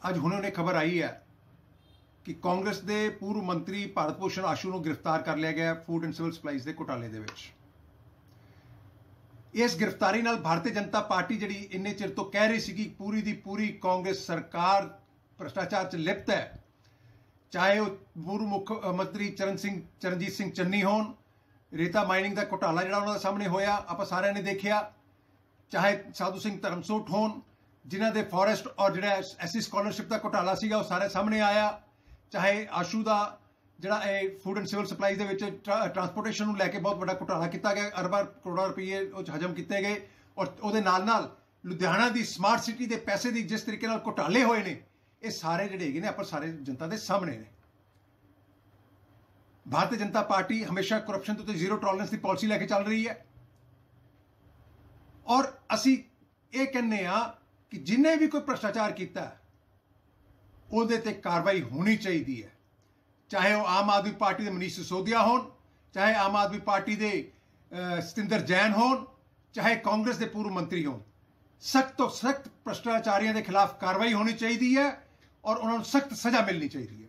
ਅੱਜ ਹੁਣੇ खबर आई है कि कांग्रेस के पूर्व मंत्री भारत भूषण आशू को गिरफ्तार कर लिया गया फूड एंड सिविल सप्लाईज के घोटाले दे विच। इस गिरफ्तारी नाल भारतीय जनता पार्टी जिहड़ी इन्ने चिर तो कह रही सी पूरी दी पूरी कांग्रेस सरकार भ्रष्टाचार च लिप्त है, चाहे वो पूर्व मुख्यमंत्री चरणजीत सिंह चन्नी होन, रेता माइनिंग का घोटाला जिहड़ा उन्हां दे सामने होया आपां सारिआं ने देखिया, चाहे साधु सिंह धर्मसोत होन जिन्हां दे फॉरेस्ट और जिहड़ा एससी स्कॉलरशिप का घोटाला सीगा वो सारे सामने आया, चाहे आशू का जिहड़ा फूड एंड सिविल सप्लाईज दे विच ट्रांसपोर्टेशन नूं लैके बहुत बड़ा घोटाला किया गया, अरबां करोड़ां रुपये हजम किए गए और उहदे नाल नाल लुधियाना की स्मार्ट सिटी के पैसे की जिस तरीके नाल घोटाले होए ने ये सारे जिहड़े हैगे ने आपां सारे जनता के सामने ने। भारतीय जनता पार्टी हमेशा करप्शन तो जीरो टॉलरेंस की पॉलिसी लैके चल रही है और असी ये कहने कि जिन्हें भी कोई भ्रष्टाचार किया उहदे ते कार्रवाई होनी चाहिए है, चाहे वह आम आदमी पार्टी के मनीष सिसोदिया होन, चाहे आम आदमी पार्टी के सतिंदर जैन होन, चाहे कांग्रेस के पूर्व मंत्री होन। सख्त तो सख्त भ्रष्टाचारियों के खिलाफ कार्रवाई होनी चाहिए है और उन्होंने सख्त सजा मिलनी चाहिए है।